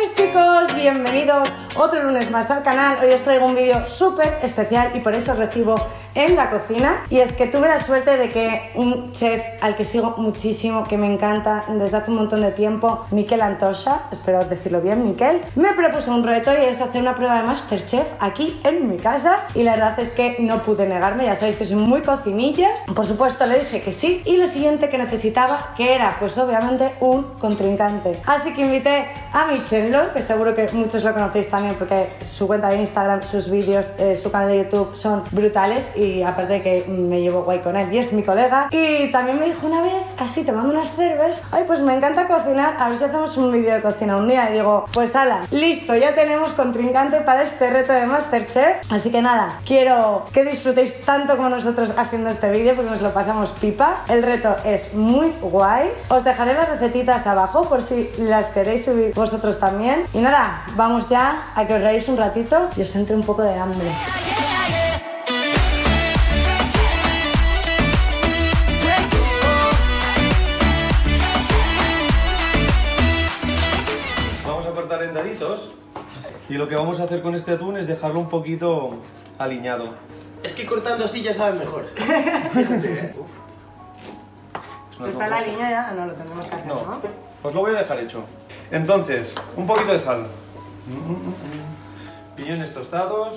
días, chicos, bienvenidos otro lunes más al canal. Hoy os traigo un vídeo súper especial y por eso os recibo en la cocina. Y es que tuve la suerte de que un chef al que sigo muchísimo, que me encanta desde hace un montón de tiempo, Miquel Antocha, espero decirlo bien, Miquel, me propuso un reto y es hacer una prueba de Masterchef aquí en mi casa. Y la verdad es que no pude negarme, ya sabéis que soy muy cocinillas. Por supuesto le dije que sí, y lo siguiente que necesitaba, que era pues obviamente un contrincante. Así que invité a Michello, que seguro que muchos lo conocéis también porque su cuenta de Instagram, sus vídeos, su canal de YouTube son brutales, y aparte de que me llevo guay con él y es mi colega. Y también me dijo una vez, así tomando unas cervezas, ay, pues me encanta cocinar, a ver si hacemos un vídeo de cocina un día. Y digo, pues ala, listo, ya tenemos contrincante para este reto de Masterchef. Así que nada, quiero que disfrutéis tanto como nosotros haciendo este vídeo porque nos lo pasamos pipa. El reto es muy guay, os dejaré las recetitas abajo por si las queréis subir vosotros también. Y nada, vamos ya a que os reáis un ratito y os entre un poco de hambre. Vamos a cortar en daditos y lo que vamos a hacer con este atún es dejarlo un poquito aliñado. Es que cortando así ya sabe mejor. Fíjate, ¿Está la línea ya? No, lo tenemos que hacer, ¿no? Os lo voy a dejar hecho. Entonces, un poquito de sal. Piñones tostados.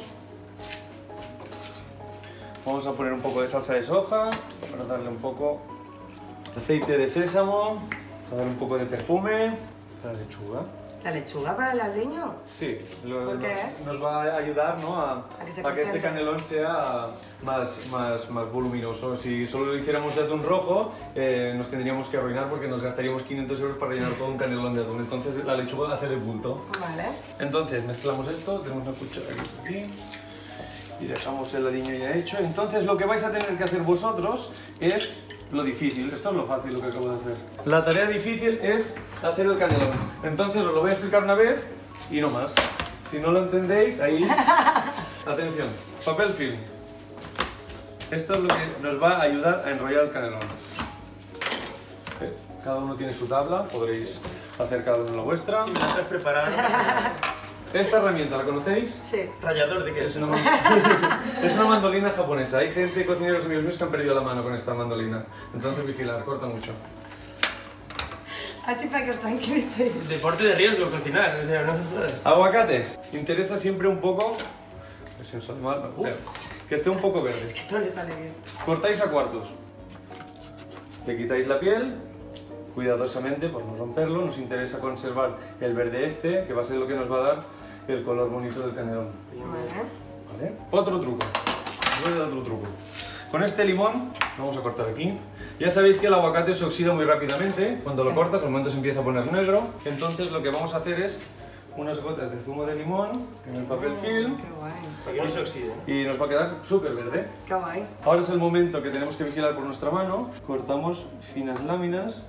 Vamos a poner un poco de salsa de soja para darle un poco de aceite de sésamo, para darle un poco de perfume. La lechuga. ¿La lechuga para el aliño? Sí, ¿Por qué? nos va a ayudar, ¿no? a que este canelón sea más voluminoso. Si solo lo hiciéramos de atún rojo, nos tendríamos que arruinar porque nos gastaríamos 500 euros para rellenar todo un canelón de atún. Entonces la lechuga hace de bulto. Vale. Entonces mezclamos esto, tenemos una cuchara aquí y dejamos el aliño ya hecho. Entonces lo que vais a tener que hacer vosotros es lo difícil. Esto es lo fácil, lo que acabo de hacer. La tarea difícil es hacer el canelón. Entonces os lo voy a explicar una vez y no más. Si no lo entendéis, ahí... Atención, papel film. Esto es lo que nos va a ayudar a enrollar el canelón. Cada uno tiene su tabla, podréis hacer cada uno la vuestra. si me la traes preparada. Esta herramienta, ¿la conocéis? Sí. Rallador de queso. Es una mandolina japonesa. Hay gente, cocineros amigos míos, que han perdido la mano con esta mandolina. Entonces vigilar, corta mucho. Así para que os tranquilicéis. Deporte de riesgo cocinar, o sea, no. Aguacate. Interesa siempre un poco... Si os sale mal, que esté un poco verde. Es que todo le sale bien. Cortáis a cuartos. Le quitáis la piel, cuidadosamente por no romperlo. Nos interesa conservar el verde este, que va a ser lo que nos va a dar el color bonito del canelón. ¿Vale? Otro truco. Voy a dar otro truco. Con este limón, vamos a cortar aquí. Ya sabéis que el aguacate se oxida muy rápidamente. Cuando lo cortas, al momento se empieza a poner negro. Entonces lo que vamos a hacer es unas gotas de zumo de limón en el papel film. Qué guay. Para que no se oxide. Y nos va a quedar súper verde. Qué guay. Ahora es el momento que tenemos que vigilar por nuestra mano. Cortamos finas láminas.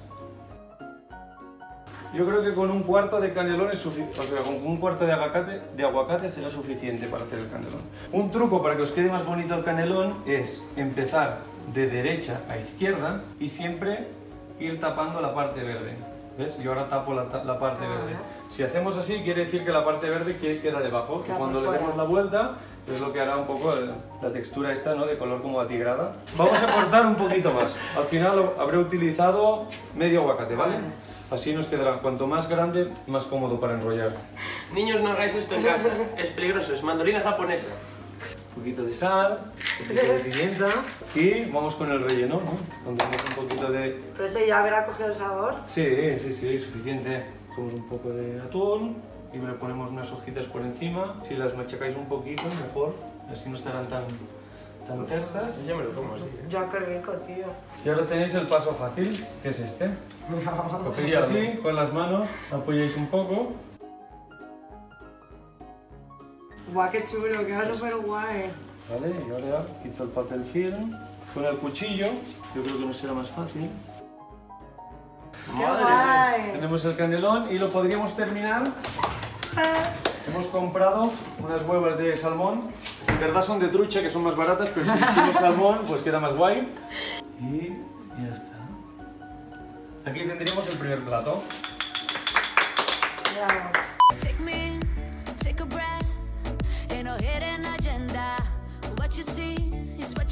Yo creo que con un cuarto de canelón es suficiente, o sea, con un cuarto de aguacate será suficiente para hacer el canelón. Un truco para que os quede más bonito el canelón es empezar de derecha a izquierda y siempre ir tapando la parte verde. ¿Ves? Yo ahora tapo la parte verde. Si hacemos así, quiere decir que la parte verde queda debajo. Y cuando le demos la vuelta, es lo que hará un poco la textura esta, ¿no? De color como atigrada. Vamos a cortar un poquito más. Al final habré utilizado medio aguacate, ¿vale? Así nos quedará, cuanto más grande, más cómodo para enrollar. Niños, no hagáis esto en casa, es peligroso, es mandolina japonesa. Un poquito de sal, un poquito de pimienta y vamos con el relleno, ¿no? Pondremos un poquito de... ¿Pero eso ya habrá cogido el sabor? Sí, suficiente. Cogemos un poco de atún y le ponemos unas hojitas por encima. Si las machacáis un poquito, mejor, así no estarán tan tersas. Yo me lo como así, Ya, qué rico, tío. Y ahora tenéis el paso fácil, que es este. Cogéis así, con las manos, apoyáis un poco. Guau, qué chulo, queda súper guay. Vale, y ahora quito el papel film. Con el cuchillo, yo creo que no será más fácil. ¡Qué guay! Tenemos el canelón y lo podríamos terminar. Hemos comprado unas huevas de salmón. En verdad son de trucha, que son más baratas, pero si hicimos salmón, pues queda más guay. Y ya está. Aquí tendríamos el primer plato. Vamos.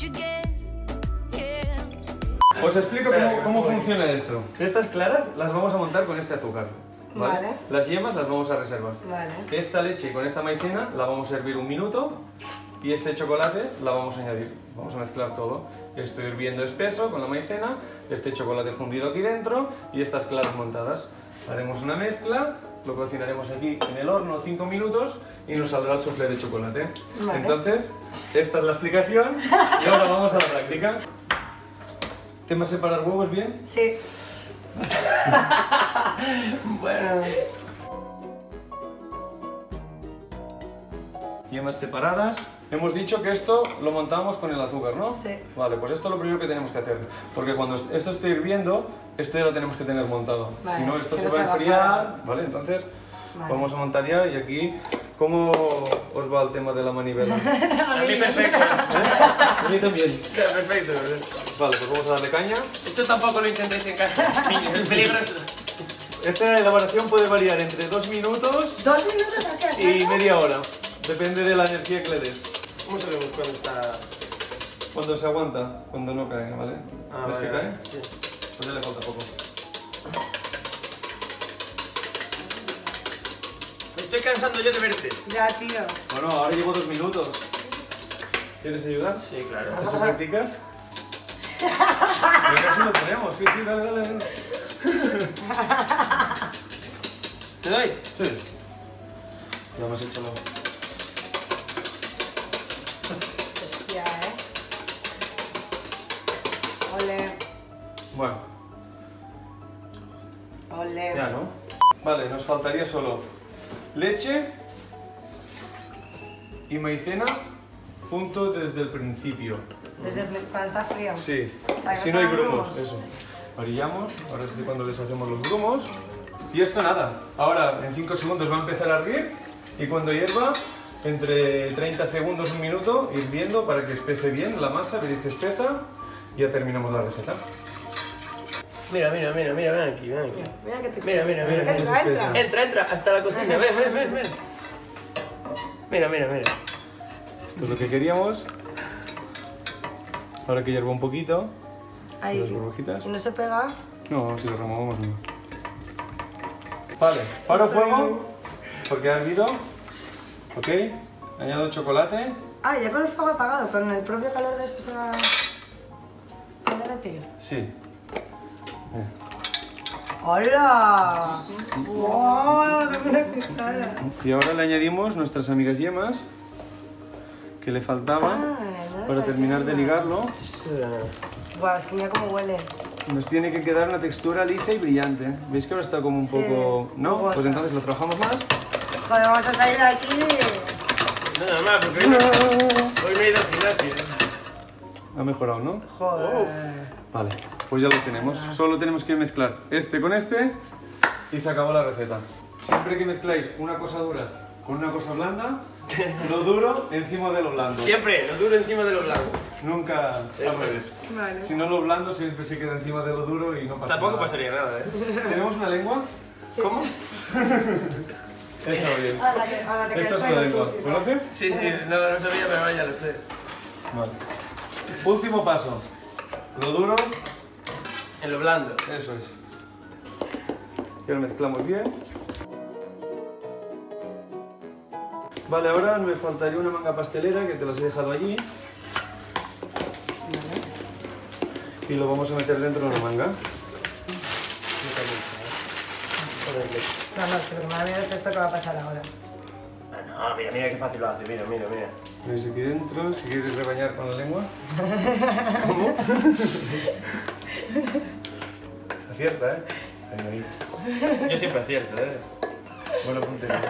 Os explico cómo funciona esto. Estas claras las vamos a montar con este azúcar. ¿Vale? Las yemas las vamos a reservar. Esta leche con esta maicena la vamos a hervir 1 minuto y este chocolate la vamos a añadir. Vamos a mezclar todo. Esto hirviendo espeso con la maicena, este chocolate fundido aquí dentro y estas claras montadas. Haremos una mezcla, lo cocinaremos aquí en el horno 5 minutos y nos saldrá el soufflé de chocolate. Entonces, esta es la explicación y ahora vamos a la práctica. ¿Temas separar huevos bien? Sí. Bueno. Yemas separadas. Hemos dicho que esto lo montamos con el azúcar, ¿no? Sí. Vale, pues esto es lo primero que tenemos que hacer. Porque cuando esto esté hirviendo, esto ya lo tenemos que tener montado. Vale, si no, esto si se no va a se enfriar, ¿vale? Entonces, vamos a montar ya y aquí... ¿Cómo os va el tema de la manivela? A mí perfecto. A mí también. Perfecto. Vale, pues vamos a darle caña. Esto tampoco lo intentéis en casa, niños, es peligroso. Esta elaboración puede variar entre 2 minutos 2 minutos así y media hora. Depende de la energía que le des. ¿Cómo sabemos cuando está...? Cuando se aguanta, cuando no cae, ¿vale? ¿Ves que cae? Sí. Pues ya le falta poco. Me estoy cansando yo de verte. Ya, tío. Bueno, ahora llevo 2 minutos. ¿Quieres ayudar? Sí, claro. ¿Eso practicas? Pero casi lo tenemos, sí, dale, dale. ¿Te doy? Sí. Ya hemos hecho lo... Ya, Ole. Bueno, Ole. ya, ¿no? Vale, nos faltaría solo leche y maicena junto desde el principio. Cuando está frío. Sí, Para que si no no hay se hagan grumos, grumos. eso. Varillamos, ahora es cuando deshacemos los grumos. Y esto nada, ahora en 5 segundos va a empezar a hervir y cuando hierva, entre 30 segundos, 1 minuto, hirviendo para que espese bien la masa, veréis que espesa y ya terminamos la receta. Mira, ven aquí. Mira que te Mira. Entra, entra. Entra, hasta la cocina, ven. Mira. Esto es lo que queríamos. Ahora que hierva un poquito, Ahí. las burbujitas. ¿Y no se pega? No, si lo removemos no. Vale, paro fuego porque ha hervido. Ok, añado chocolate. Ah, ya con el fuego apagado, con el propio calor de eso se va a derretir. Sí. ¡Hola! ¡Wow! ¡Dame una cuchara! Y ahora le añadimos nuestras amigas yemas que le faltaban para terminar de ligarlo. Guau, es que mira cómo huele. Nos tiene que quedar una textura lisa y brillante. ¿Veis que ahora está como un poco...? ¿No? jugosa. Pues entonces lo trabajamos más. Joder, vamos a salir de aquí. No, nada más, porque hoy no he ido al gimnasio. Ha mejorado, ¿no? Joder. Vale, pues ya lo tenemos. Solo tenemos que mezclar este con este y se acabó la receta. Siempre que mezcláis una cosa dura con una cosa blanda, lo duro encima de lo blando. Siempre, lo duro encima de los blancos. Nunca al revés. Vale. Si no, lo blando siempre se queda encima de lo duro y no pasa Tampoco nada. pasaría nada, ¿Tenemos una lengua? ¿Cómo? Está bien. A la que Esta es caes una tú, lengua. sí. ¿Conoces? Sí, no sabía, pero ahora ya lo sé. Vale. Último paso. Lo duro, En lo blando. eso es. Y ahora mezclamos bien. Vale, ahora me faltaría una manga pastelera que te las he dejado allí. Y lo vamos a meter dentro de la manga. No, si lo que me da miedo es esto que va a pasar ahora. No, mira qué fácil lo hace, mira. Veis aquí dentro, si quieres rebañar con la lengua. ¿Cómo? Acierta, ¿eh? Ahí. Yo siempre acierto, Buena puntería.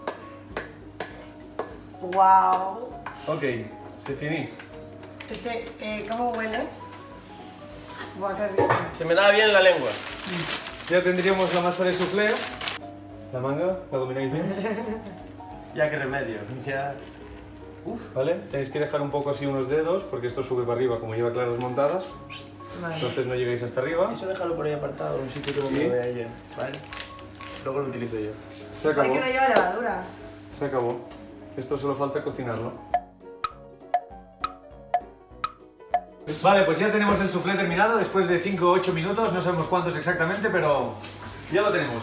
¡Wow! Ok, se finí. Es que, ¿cómo huele? Buah, qué rico. Se me da bien la lengua. Ya tendríamos la masa de soufflé. La manga, ¿la domináis bien? Ya qué remedio, ya... ¿Vale? Tenéis que dejar un poco así unos dedos porque esto sube para arriba como lleva claras montadas. Vale. Entonces no llegáis hasta arriba. Eso déjalo por ahí apartado, en un sitio que no me vea ella, ¿vale? Luego lo utilizo yo. Se acabó. Hay que no lleva levadura. Se acabó. Esto solo falta cocinarlo. Vale, pues ya tenemos el soufflé terminado después de 5 o 8 minutos, no sabemos cuántos exactamente, pero ya lo tenemos.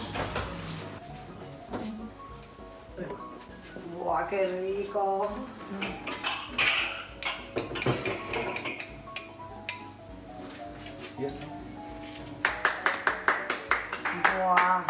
¡Buah, qué rico! Y ya está. ¡Buah!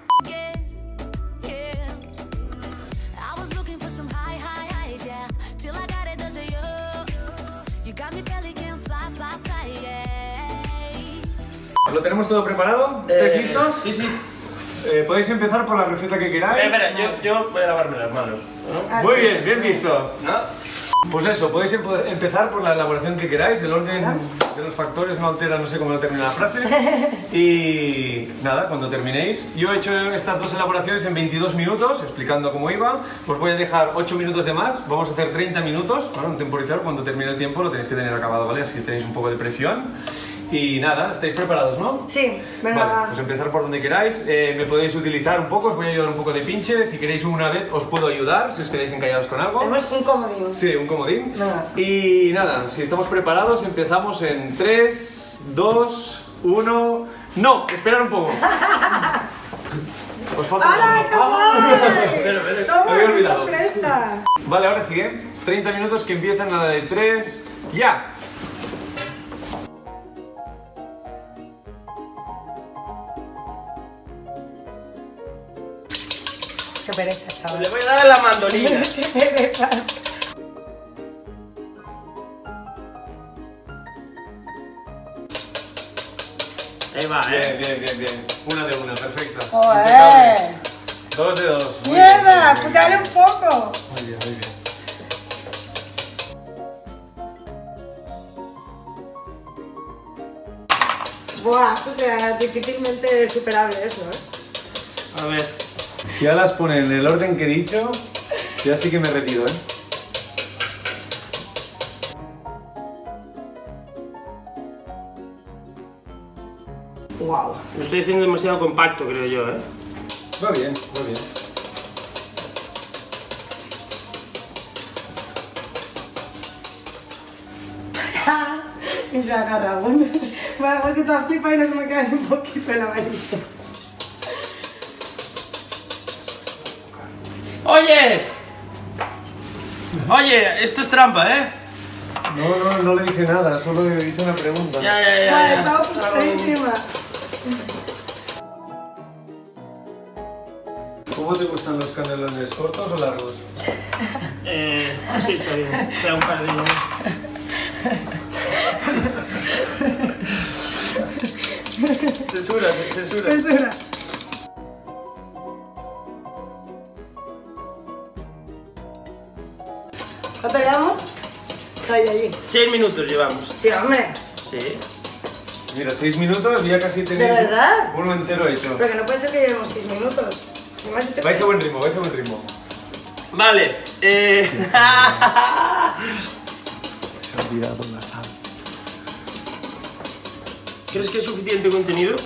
¿Lo tenemos todo preparado? ¿Estáis listos? Sí, sí. Podéis empezar por la receta que queráis. Espera, yo voy a lavarme las manos, ¿no? Muy bien, bien visto. ¿No? Pues eso, podéis empezar por la elaboración que queráis, el orden de los factores no altera, no sé cómo termina la frase. Y nada, cuando terminéis, yo he hecho estas dos elaboraciones en 22 minutos, explicando cómo iba. Os voy a dejar 8 minutos de más, vamos a hacer 30 minutos, ¿vale? Un temporizador, cuando termine el tiempo lo tenéis que tener acabado, ¿vale? Así que tenéis un poco de presión. Y nada, ¿estáis preparados, no? Sí, venga, vale, va. pues empezar por donde queráis. Me podéis utilizar un poco, os voy a ayudar un poco de pinche. Si queréis una vez os puedo ayudar, si os quedáis encallados con algo. Tenemos un comodín. Sí, un comodín. Venga. Y nada, si estamos preparados, empezamos en 3, 2, 1... ¡No! Esperad un poco. Os falta ¡Hala, uno. qué guay! Espera. ¡Toma, Me había qué olvidado. sorpresa! Vale, ahora sigue. 30 minutos que empiezan a la de 3... ¡Ya! ¡Qué pereza, chaval! Le voy a dar a la mandolina. ¡Qué pereza! Ahí va, Bien. Una de una, perfecto. ¡Joder! 2 de 2. ¡Mierda! ¡Pues dale un poco! Muy bien, muy bien. Buah, o sea, difícilmente superable eso, ¿eh? A ver. Si ahora las ponen en el orden que he dicho, ya sí que me retiro, ¿eh? Wow. Lo estoy haciendo demasiado compacto, creo yo, ¿eh? Va bien, va bien. Y se agarra uno. Vamos, se te flipa y no se me queda ni un poquito en la varilla. ¡Oye! Oye, esto es trampa, ¿eh? No le dije nada, solo le hice una pregunta. Vale, está ofuscadísima. ¿Cómo te gustan los canelones, cortos o largos? Así está bien. O sea, un par de... Censura. Censura. ¿Cuánto llevamos? Allí. 6 minutos llevamos. Sí, hombre. Sí. Mira, 6 minutos y ya casi tenéis ¿De verdad? uno entero hecho. Pero que no puede ser que llevemos 6 minutos. ¿Me has dicho Vais que- a buen ritmo, vais a buen ritmo. Vale. Se ha olvidado la sal. ¿Crees que es suficiente contenido?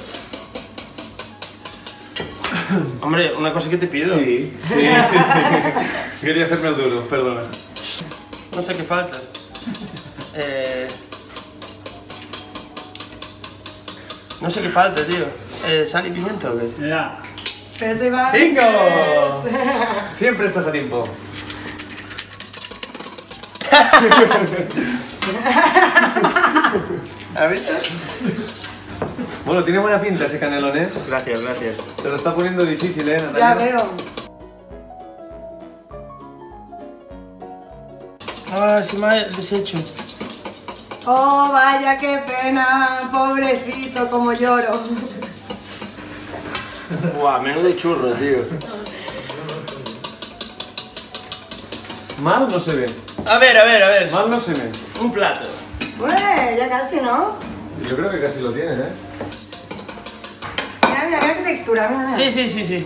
Hombre, una cosa que te pido. Sí. Quería hacerme el duro, perdona. No sé qué falta. No sé qué falta, tío. ¿Sal y pimienta o qué? Ya. Pero se va. ¡Cinco! Siempre estás a tiempo. ¿Has visto? Bueno, tiene buena pinta ese canelón, ¿eh? Gracias. Se lo está poniendo difícil, ¿eh, Natalia? Ya veo. Ah, se me ha deshecho. Oh, vaya, qué pena. Pobrecito, como lloro. Buah, menudo churro, tío. Mal no se ve. A ver. Mal no se ve. Un plato. Ué, ya casi, ¿no? Yo creo que casi lo tienes, ¿eh? Mira qué textura, mira. Sí.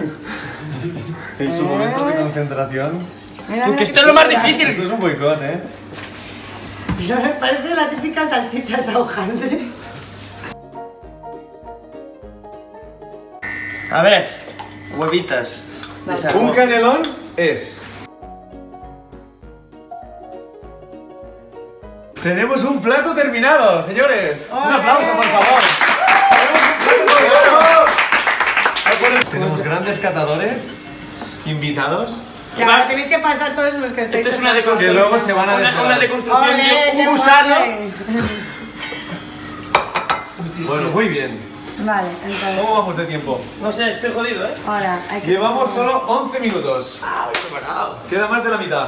En su momento de concentración. Mira, Tú, mira que qué esto es lo más textura. difícil. Esto es un boicot, ¿eh? Me parece la típica salchicha esa hojaldre. A ver, huevitas. De esa- Un canelón es Tenemos un plato terminado, señores. Un ¡Ole! aplauso, por favor. Tenemos un plato terminado. Tenemos grandes catadores, invitados, Y ahora tenéis que pasar todos los que estáis. Esto es una que deconstrucción. luego se van a Una desvelar. deconstrucción ¡Ole, de qué un gusano. guay! Bueno, muy bien. Vale, entonces. ¿Cómo vamos de tiempo? No sé, estoy jodido, ¿eh? Ahora, hay que. Llevamos sacar- solo 11 minutos. Ah, voy preparado. Queda más de la mitad.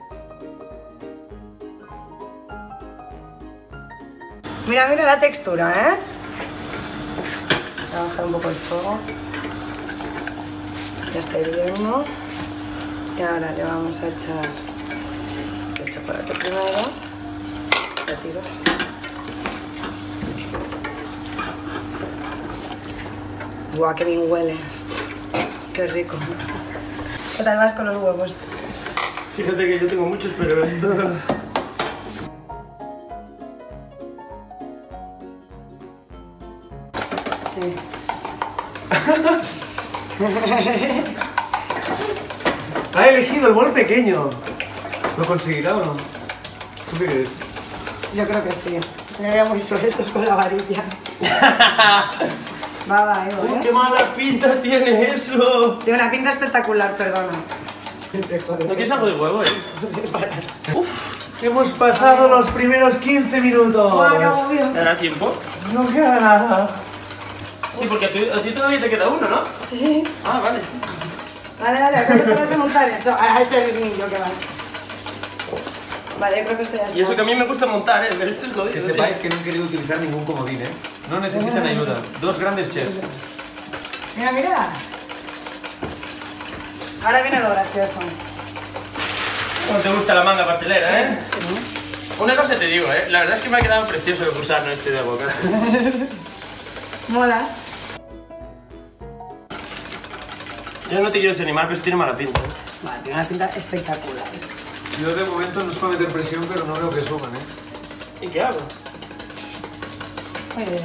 Mira, mira la textura, ¿eh? Voy a bajar un poco el fuego. Ya está hirviendo. Y ahora le vamos a echar el chocolate primero. Retiro. Guau, qué bien huele. Qué rico. ¿Qué tal vas con los huevos? Fíjate que yo tengo muchos, pero esto... Sí. Ha elegido el bol pequeño. ¿Lo conseguirá o no? ¿Tú qué crees? Yo creo que sí. Me veo muy suelto con la varilla. Va, ¡Uy, qué mala pinta tiene eso! Tiene una pinta espectacular, perdona. ¿No quieres algo de huevo, Hemos pasado los primeros 15 minutos. Guau, qué agobio. ¿Te dará tiempo? No queda nada. Sí, porque a ti todavía te queda uno, ¿no? Sí. Ah, vale. Dale, ¿cómo te vas a montar eso? A ese ritmillo que vas. Vale, yo creo que esto ya está. Y eso que a mí me gusta montar, ¿eh? Pero esto es jodido. Que sepáis que no han querido utilizar ningún comodín, ¿eh? No necesitan ayuda. Dos grandes chefs. Mira, mira. Ahora viene lo gracioso. ¿Cómo te gusta la manga pastelera, eh? Sí. Una cosa te digo, ¿eh? La verdad es que me ha quedado precioso el gusano este de aguacate. Mola. Yo no te quiero desanimar, pero eso tiene mala pinta. Vale, tiene una pinta espectacular. Yo de momento no os puedo meter presión, pero no veo que suban, ¿eh? ¿Y qué hago? Oye,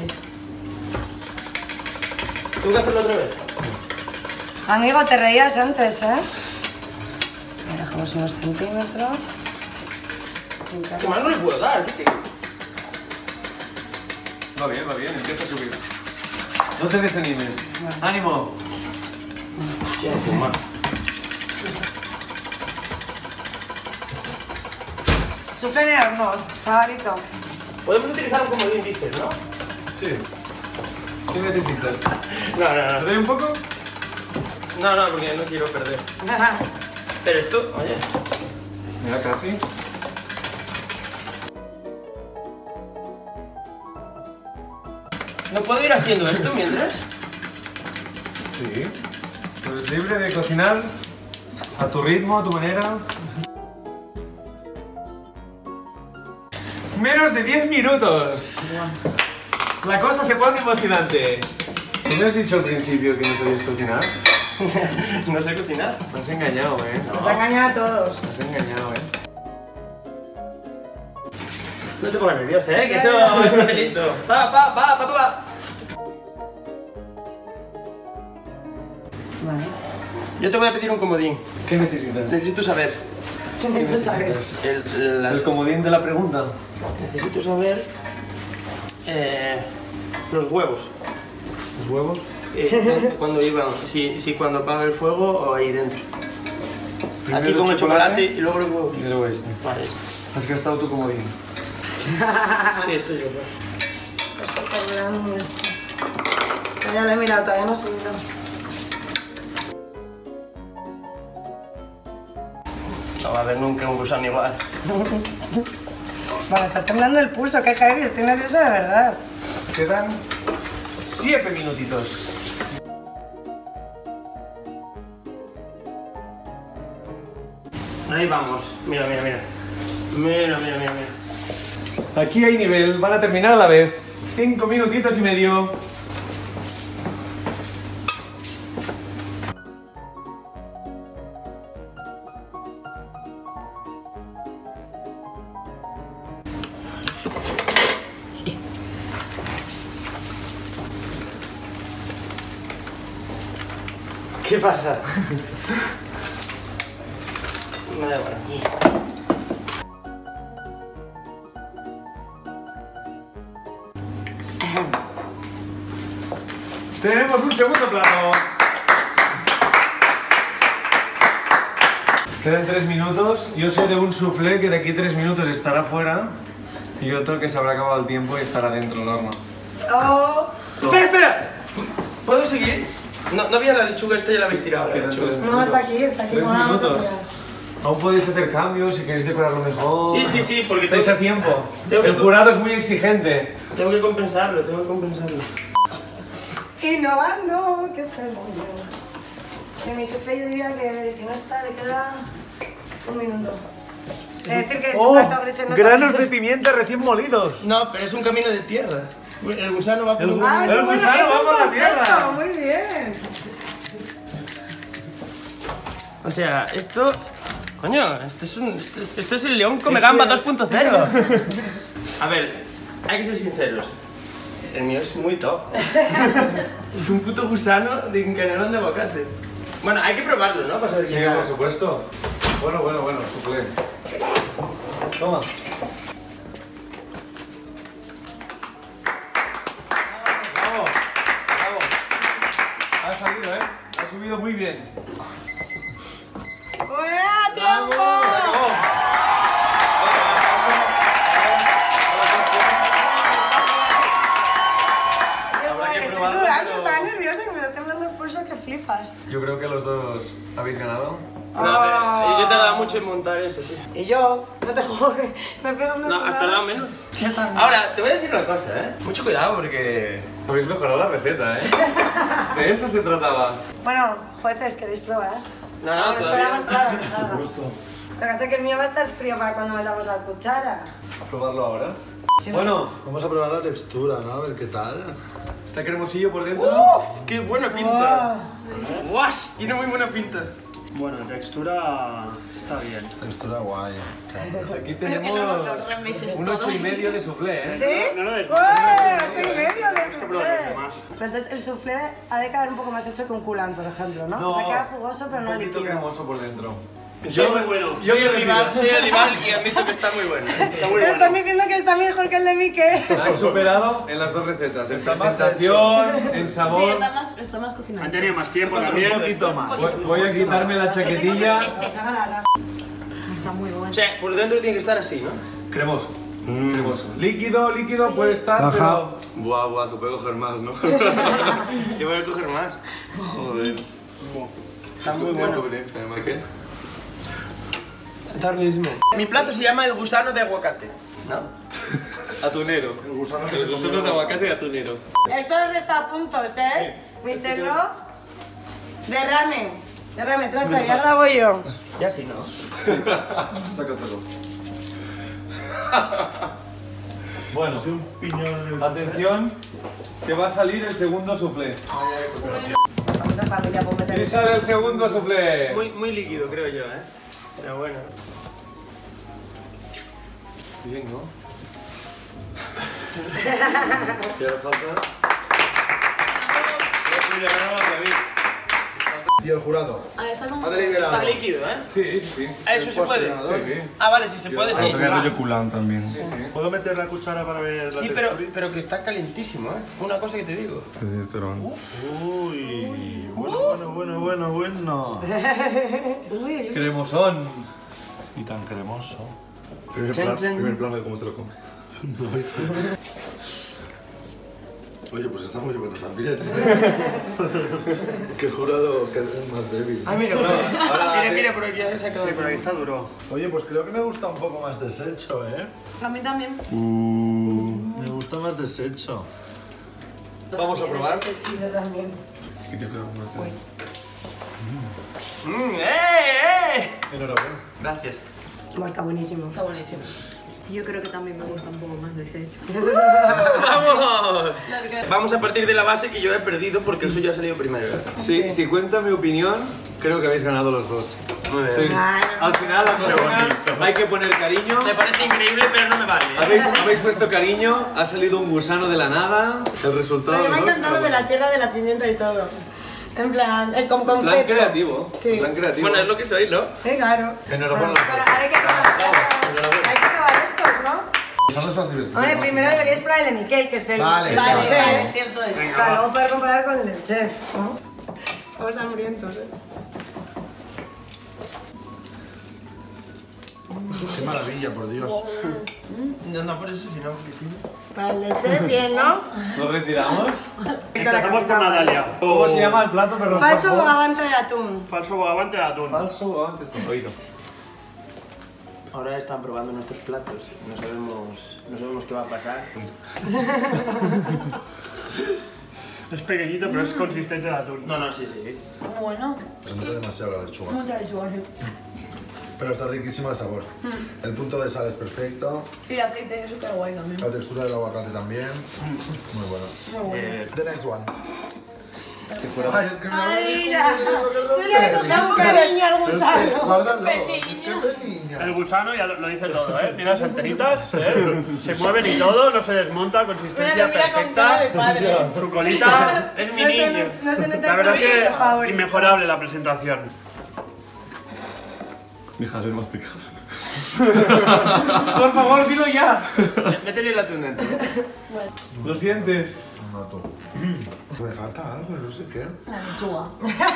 ¿Tengo que hacerlo otra vez? amigo, te reías antes, ¿eh? Le dejamos unos centímetros. Que más no le puedo dar, ¿viste? Va bien, empieza a subir. No te desanimes. ¡Ánimo! Ya, pues más. Sufren en hornos, chavalito. Podemos utilizar un comodín, dices, ¿no? Sí. ¿Qué necesitas? No, ¿Te no, no. doy un poco? No, no, porque no quiero perder. Pero esto, oye. Mira, casi. ¿No puedo ir haciendo esto mientras? Sí. Pues libre de cocinar a tu ritmo, a tu manera. Menos de 10 minutos. La cosa se pone emocionante. ¿Tú me has dicho al principio que no sabías cocinar? No sé cocinar. Me has engañado, ¿eh? Nos ha engañado a todos. Me has engañado, ¿eh? No te pongas nervioso, ¿eh? Que eso es facilito. Pa. Vale. Yo te voy a pedir un comodín. ¿Qué necesitas? Necesito saber. ¿Qué necesitas saber? El comodín de la pregunta. Necesito saber los huevos. ¿Los huevos? Cuando iban, si cuando apaga el fuego o ahí dentro. Primero Aquí con el chocolate chocolate y luego los huevos. Y luego este. Vale, esto. Has gastado tu comodín. Sí, esto yo. Es súper grande esto. Ya lo he mirado, todavía no he subido. No va a haber nunca un gusano igual. Vale, está temblando el pulso, qué heavy, estoy nerviosa de verdad. Quedan 7 minutitos. Ahí vamos. Mira. Mira. Aquí hay nivel, van a terminar a la vez. 5 minutitos y medio. ¿Qué pasa? Me da igual. Tenemos un segundo plato. Quedan 3 minutos. Yo soy de un soufflé que de aquí 3 minutos estará fuera y otro que se habrá acabado el tiempo y estará dentro del horno. Oh. Espera, espera. ¿Puedo seguir? No había la lechuga esta, ya la habéis tirado. Quedan 3 minutos. No, está aquí. 3 Bueno, minutos. Aún podéis hacer cambios si queréis decorarlo mejor. Sí, porque estáis a tiempo. tengo que- El jurado es muy exigente. Tengo que compensarlo, Innovando, que es el mundo. En mi soufflé yo diría que si no está, le queda un minuto. Es decir, que es un plato gris en Granos de pimienta recién molidos. No, pero es un camino de tierra. El gusano va por un... Ah, El qué bueno, gusano es va un por la concepto, tierra. Muy bien. O sea, esto... Coño, esto es el León Come Gamba 2.0. A ver, hay que ser sinceros. El mío es muy top. Es un puto gusano de canelón de aguacate. Bueno, hay que probarlo, ¿no? Para saber Sí, qué tal. por supuesto. Bueno, soufflé. Toma. Bravo. Ha salido, ¿eh? Ha subido muy bien. ¡Buena tiempo! Qué Habrá que guay, estoy probarlo, sudando, pero- estaba nerviosa y me está temblando el pulso que flipas. Yo creo que los dos habéis ganado. No, pero yo tardaba mucho en montar eso, tío. Y yo, no te jodes, me pego una No, has sudada. tardado menos. Yo también. Ahora, te voy a decir una cosa, ¿eh? Mucho cuidado porque... Habéis mejorado la receta, ¿eh? De eso se trataba. Bueno, jueces, ¿queréis probar? No, Lo todavía. esperamos, claro. Por supuesto. Lo que pasa es que el mío va a estar frío para cuando metamos la cuchara. A probarlo ahora. Sí, no Bueno, Vamos a probar la textura, ¿no? A ver qué tal. está cremosillo por dentro. ¡Uf! ¡Qué buena pinta! ¡Guas! Tiene muy buena pinta. Bueno, textura está bien. Textura guay. Aquí Pero que tenemos no lo remeses un todo. 8,5 de soufflé, ¿eh? ¿Sí? No, no, es- ¡Ué! 8,5 de Tienes que probar los soufflé. demás. Pero entonces el soufflé ha de quedar un poco más hecho que un culán, por ejemplo, ¿no? O sea, queda jugoso pero no un poquito líquido. cremoso por dentro. Está muy bueno. Soy el rival y admito que está muy bueno. Está muy Me están bueno. diciendo que está mejor que el de Mike. Han superado en las dos recetas, en Está más presentación, en Sí, sabor. está más cocinado. Han tenido más tiempo Un también. poquito más. Voy a quitarme la chaquetilla. Esa gana Está muy bueno. O sea, por dentro tiene que estar así, ¿no? Cremoso. Cremoso. Líquido puede estar, Baja. Buah, buah, se puede coger más, ¿no? Yo voy a coger más. Joder. Está muy Tiene bueno. conveniencia, ¿eh, Michael? Está riquísimo. Mi plato se llama el gusano de aguacate, ¿no? Atunero. El gusano de aguacate atunero. Esto resta puntos, ¿eh? Mírenlo. Derrame, trata, ya grabo yo. Ya sí, ¿no? Sácatelo. Bueno, atención, que va a salir el segundo soufflé. Vamos a familia por meter. Y sale el segundo soufflé. Muy líquido, creo yo, ¿eh? Pero bueno. Bien, ¿no? ¿Y ahora falta? Y el jurado. Ah, está como... Ha deliberado. Está líquido, ¿eh? Sí, sí, sí. Ah, eso se puede. ganador. Sí, Ah, vale, si se puede, sí. rollo culán también. sí, sí. ¿Puedo meter la cuchara para ver la Sí, textura? pero que está calientísimo, ¿eh? Una cosa que te digo. Sí, sí, esto era bueno. Uy, bueno. Cremosón. Y tan cremoso. Primer plano de cómo se lo come. Oye, pues está muy bueno también. Qué jurado que es más débil. Ah, mira, mira, por aquí ya se ha quedado. Sí, pero ahí está duro. Oye, pues creo que me gusta un poco más deshecho, ¿eh? A mí también. Me gusta más deshecho. Vamos a probar. Yo también. Enhorabuena. Gracias. Está buenísimo. Está buenísimo. Yo creo que también me gusta un poco más deshecho. ¡Vamos! Vamos a partir de la base que yo he perdido porque el suyo ha salido primero, ¿eh? Sí, si cuenta mi opinión, creo que habéis ganado los dos. Muy bien. Sois- al final, la cocina hay que poner cariño. Me parece increíble, pero no me vale, ¿eh? Habéis puesto cariño, ha salido un gusano de la nada. El resultado Pero me ha los dos, encantado de la tierra de la pimienta y todo. En plan, como concepto. Plan creativo. Sí. Plan creativo. Bueno, es lo que soy, ¿no? Sí, claro. Enhorabuena. Pero ahora hay que probar. Hay que probar estos, ¿no? gusano es más divertido. Hombre, primero deberíais probar el de Miquel, que es el Vale, el vale, chef. vale. Es cierto eso. Para luego poder comparar con el del chef, ¿no? Estamos hambrientos, Qué maravilla, por Dios. No por eso, sino porque sí. Para el del chef, bien, ¿no? ¿Lo retiramos? Empezamos con Natalia. ¿Cómo se llama el plato, perdón? por Falso favor? bogavante de atún. Falso bogavante de atún. Falso bogavante de atún. Oído. Ahora están probando nuestros platos. No sabemos qué va a pasar. Es pequeñito, pero es consistente de atún. No, sí. Bueno, Se nota demasiado la lechuga. mucha lechuga. Pero está riquísimo el sabor. El punto de sal es perfecto. Y el aceite es súper guay también. La textura del aguacate también. Muy bueno. The next one. Ay, es que me Ay, ya. Yo ya le cogí un cariño al gusano. Guárdalo. Niño. Qué niña. El gusano ya lo dice todo, ¿eh? Mira las antenitas, ¿eh? Se mueven y todo, no se desmonta, consistencia perfecta. Su colita es mi niño. No se nota La verdad el es favorito. que inmejorable la presentación. Deja de masticar. Por favor, dilo ya. Métele el atún dentro. ¿Lo sientes? Un mato. Me falta algo, no sé qué. La lechuga.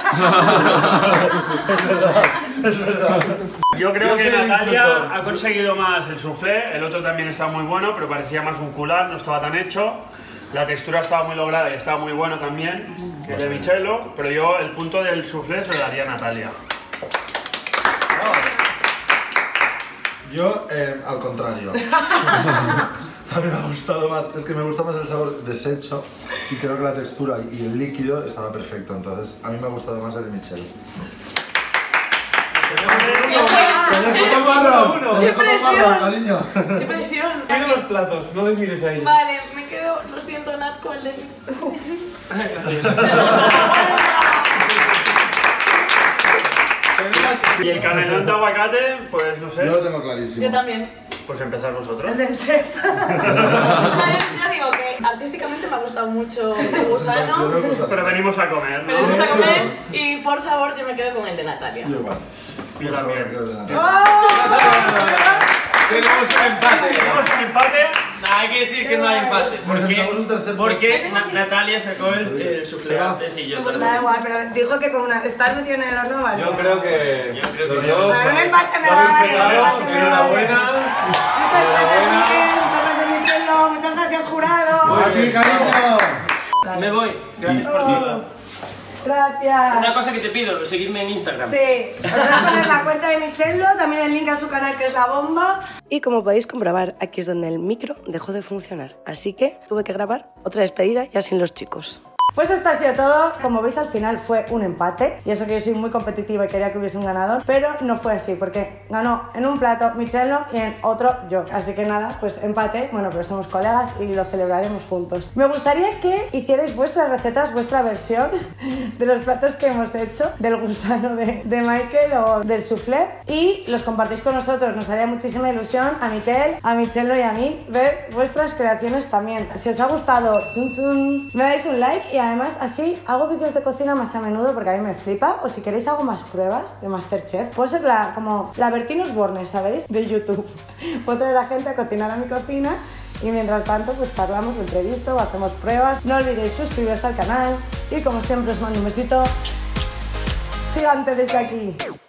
Yo creo Yo que soy el Natalia instructor. ha conseguido más el soufflé, el otro también estaba muy bueno, pero parecía más un culán, no estaba tan hecho. La textura estaba muy lograda y estaba muy bueno también, que el de Michelo, pero yo el punto del soufflé se lo daría a Natalia. Yo, al contrario. A mí me ha gustado más, es que me gusta más el sabor deshecho y creo que la textura y el líquido estaba perfecto, entonces a mí me ha gustado más el de Michel. ¡Tenéis marrón! ¡Qué presión! Cariño. ¡Qué presión! Mira los platos, no les mires ahí. Vale, me quedo, lo siento, Nat, con el de... Y el canelón de aguacate, pues no sé, Yo lo tengo clarísimo. Yo también. pues empezar nosotros. El del chef. Yo digo que artísticamente me ha gustado mucho el Yo gusano, lo he gustado. Pero venimos a comer, pero ¿no? vamos a comer y por sabor yo me quedo con el de Natalia. Yo igual. Yo Por favor, también. me quedo de la- Tenemos un empate. Tenemos un empate. Hay que decir que no hay empate. Necesitamos un tercer Porque Natalia sacó el soufflé Se va. antes y yo Da también. igual, pero dijo que con una... Estar metido en el horno, vale. Yo creo que Yo creo que los sí. dos. Pero un empate me vale, vale, felicidades, un empate me enhorabuena. Muchas gracias, Miquel. Muchas gracias, Michelo. Muchas gracias, jurado. ¡Aquí, cariño! Me voy. Gracias por ti. Gracias. Una cosa que te pido, seguidme en Instagram. Sí, os voy a poner la cuenta de Michelo, también el link a su canal que es La Bomba. Y como podéis comprobar, aquí es donde el micro dejó de funcionar. Así que tuve que grabar otra despedida ya sin los chicos. Pues esto ha sido todo. Como veis, al final fue un empate. Y eso que yo soy muy competitiva y quería que hubiese un ganador. Pero no fue así, porque ganó en un plato Michelo y en otro yo. Así que nada, pues empate. Bueno, pero somos colegas y lo celebraremos juntos. Me gustaría que hicierais vuestras recetas, vuestra versión de los platos que hemos hecho, del gusano de Michael o del soufflé. Y los compartís con nosotros. Nos haría muchísima ilusión a Miquel, a Michelo y a mí ver vuestras creaciones también. Si os ha gustado, me dais un like y además así hago vídeos de cocina más a menudo porque a mí me flipa. O si queréis hago más pruebas de Masterchef. Puede ser como la Bertín Osborne, ¿sabéis? De YouTube. Puedo traer a gente a cocinar a mi cocina y mientras tanto pues charlamos, lo entrevisto, hacemos pruebas. No olvidéis suscribiros al canal y como siempre os mando un besito gigante desde aquí.